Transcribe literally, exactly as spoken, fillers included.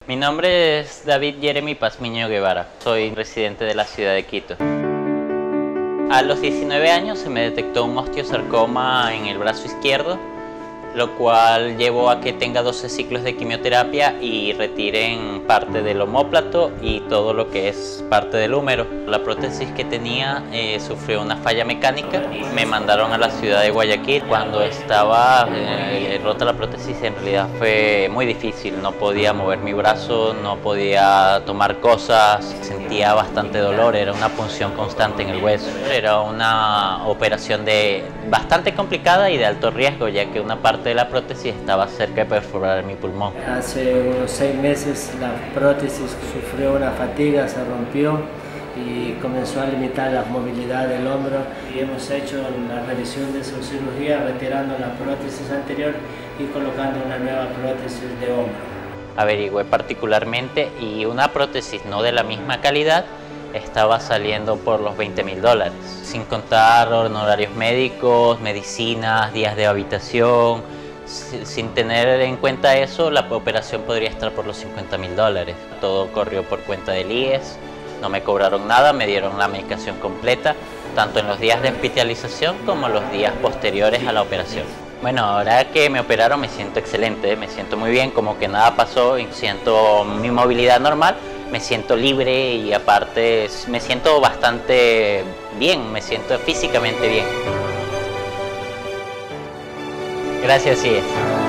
Mi nombre es David Jeremy Pazmiño Guevara, soy residente de la ciudad de Quito. A los diecinueve años se me detectó un osteosarcoma en el brazo izquierdo, lo cual llevó a que tenga doce ciclos de quimioterapia y retiren parte del omóplato y todo lo que es parte del húmero. La prótesis que tenía eh, sufrió una falla mecánica, me mandaron a la ciudad de Guayaquil. Cuando estaba eh, rota la prótesis, en realidad fue muy difícil, no podía mover mi brazo, no podía tomar cosas, sentía bastante dolor, era una punción constante en el hueso. Era una operación de bastante complicada y de alto riesgo, ya que una parte de la prótesis estaba cerca de perforar mi pulmón. Hace unos seis meses la prótesis sufrió una fatiga, se rompió y comenzó a limitar la movilidad del hombro, y hemos hecho la revisión de su cirugía retirando la prótesis anterior y colocando una nueva prótesis de hombro. Averigüé particularmente y una prótesis no de la misma calidad estaba saliendo por los veinte mil dólares, sin contar honorarios médicos, medicinas, días de habitación. Sin tener en cuenta eso, la operación podría estar por los cincuenta mil dólares. Todo corrió por cuenta del I E S, no me cobraron nada, me dieron la medicación completa, tanto en los días de hospitalización como en los días posteriores a la operación. Bueno, ahora que me operaron me siento excelente, me siento muy bien, como que nada pasó, y siento mi movilidad normal, me siento libre y aparte me siento bastante bien, me siento físicamente bien. Gracias, sí.